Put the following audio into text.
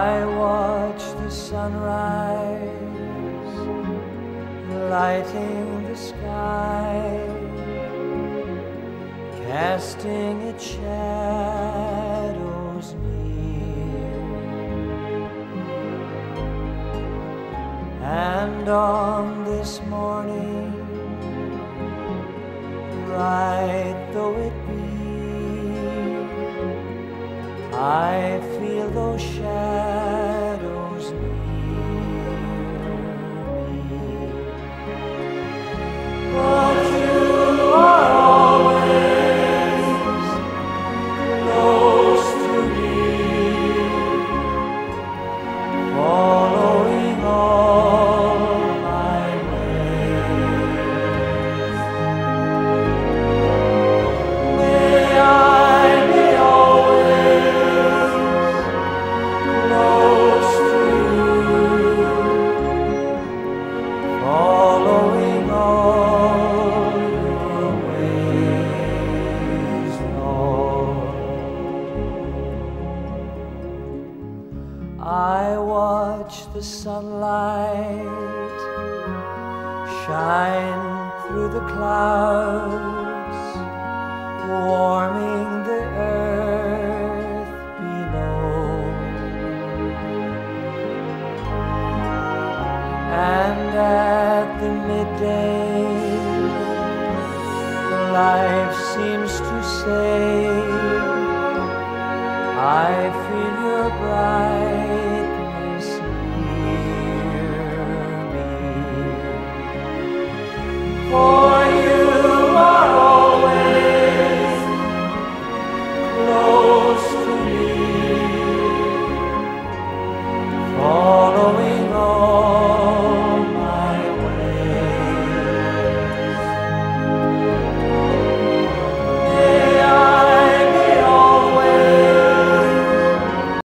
I watch the sunrise lighting the sky, casting its shadows near. And on this morning, bright though it be, I feel those shadows near me. But you are always close to me, following all my ways. May I be always close to you, following all your ways, Lord. I watch the sunlight shine through the clouds, warming the earth below. And at the midday, life seems to say, I feel your bright